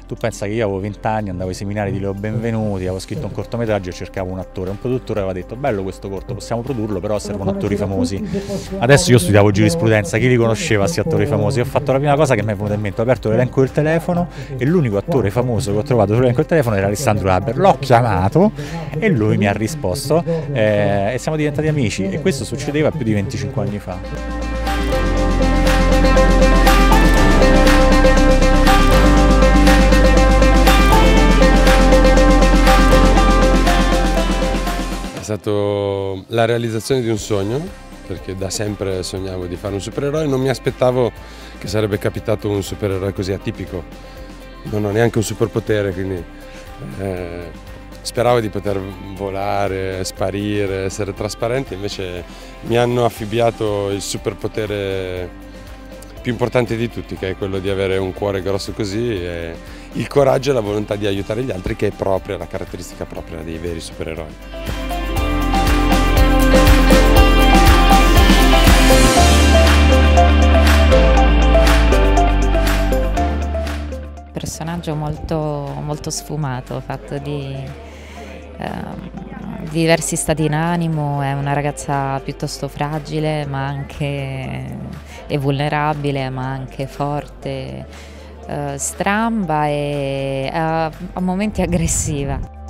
Tu pensa che io avevo 20 anni, andavo ai seminari di Leo Benvenuti, avevo scritto un cortometraggio e cercavo un attore. Un produttore aveva detto: bello questo corto, possiamo produrlo, però servono attori famosi. Adesso io studiavo giurisprudenza, chi li conosceva questi attori famosi? Ho fatto la prima cosa che mi è venuta in mente, ho aperto l'elenco del telefono e l'unico attore famoso che ho trovato sull'elenco del telefono era Alessandro Haber. L'ho chiamato e lui mi ha risposto e siamo diventati amici, e questo succedeva più di 25 anni fa. È stato la realizzazione di un sogno, perché da sempre sognavo di fare un supereroe. Non mi aspettavo che sarebbe capitato un supereroe così atipico. Non ho neanche un superpotere, quindi speravo di poter volare, sparire, essere trasparente. Invece mi hanno affibbiato il superpotere più importante di tutti, che è quello di avere un cuore grosso così, e il coraggio e la volontà di aiutare gli altri, che è propria, la caratteristica propria dei veri supereroi. Personaggio molto sfumato, fatto di diversi stati d'animo. È una ragazza piuttosto fragile, ma anche vulnerabile, ma anche forte, stramba e a momenti aggressiva.